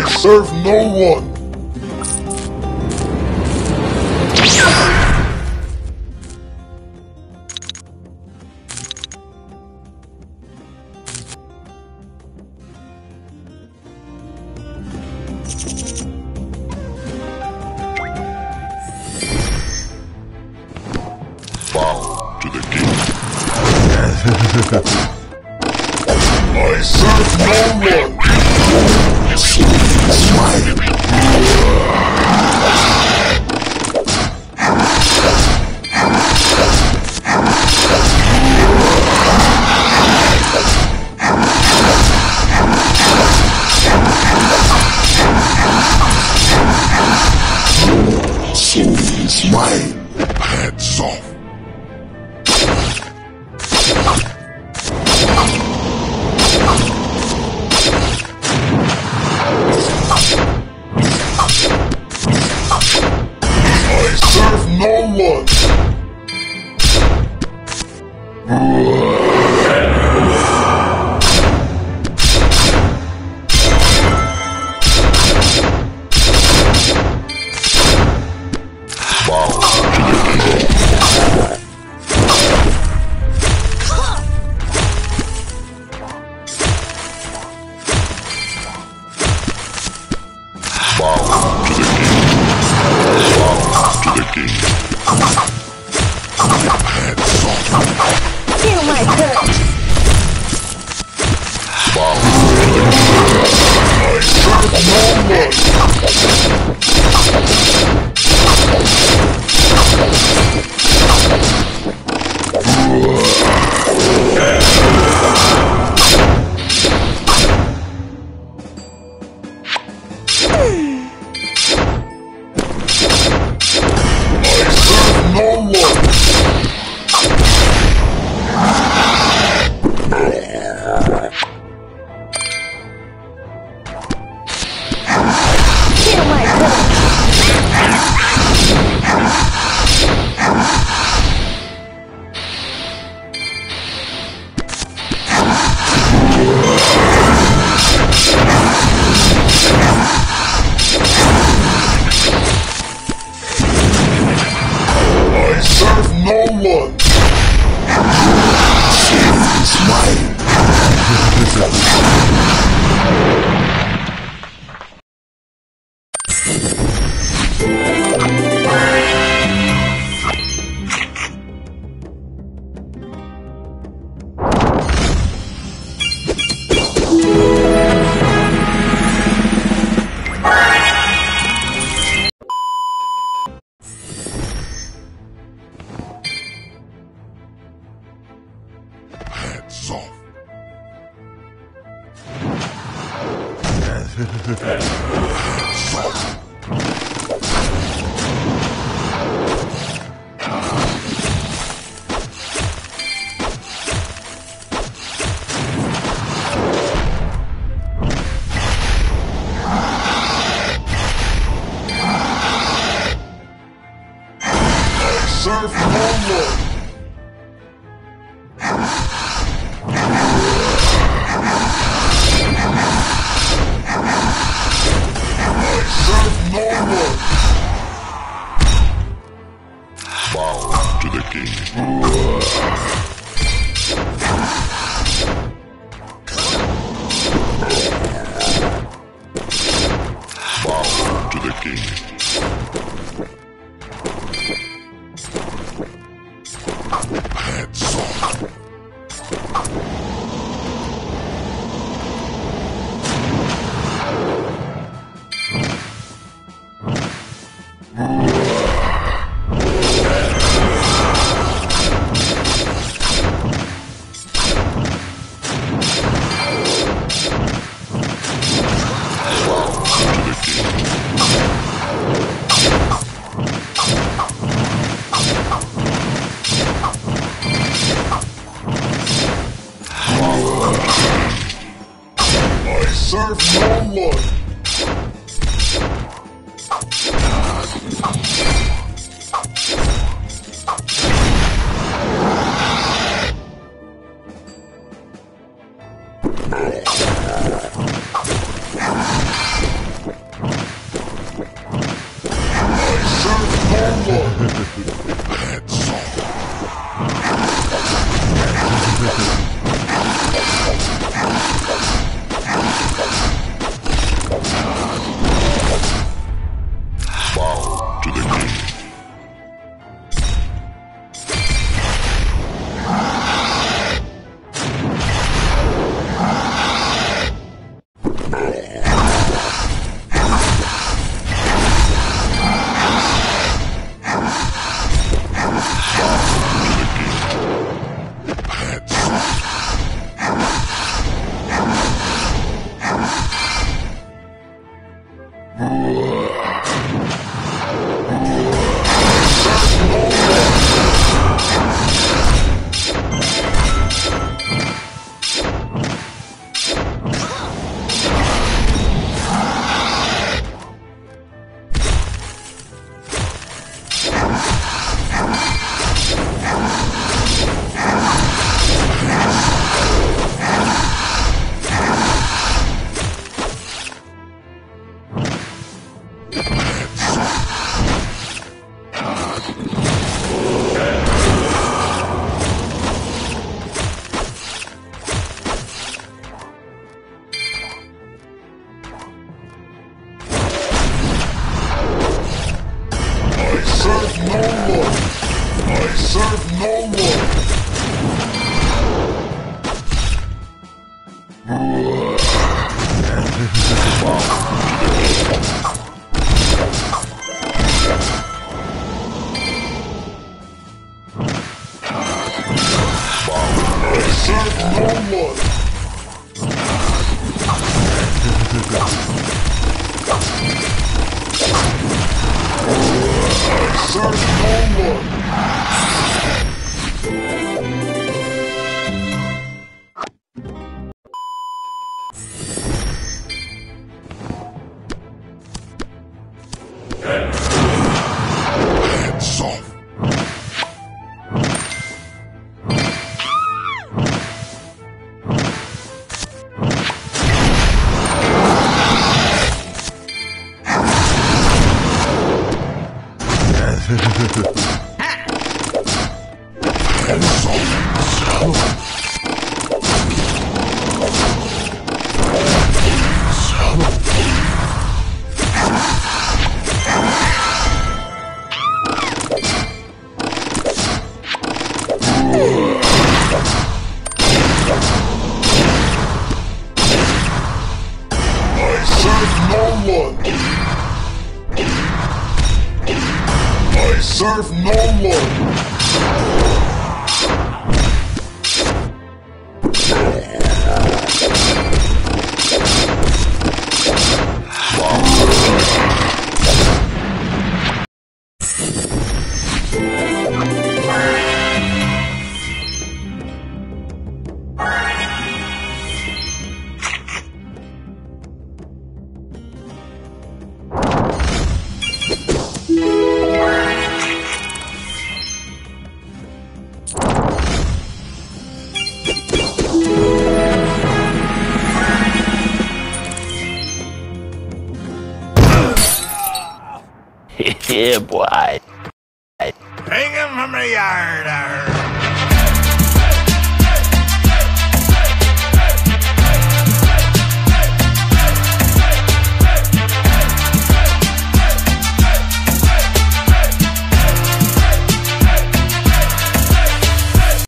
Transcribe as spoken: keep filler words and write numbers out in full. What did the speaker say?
serve no one. Bow to the king. I serve no one. So is mine. Hands off. No one! Bow to the king. Bow to the king. Bow to the king. Feel my touch. Bow to the king. I serve no one. No one! It's mine! Hands off. Hands off. I serve no one. Bow to the king. Bow to the king. Hands off. Serve no one. serve no one. I serve no one. I serve no one. Hands off. I serve no one. I serve no one. Yeah, boy. Hang him from the yard.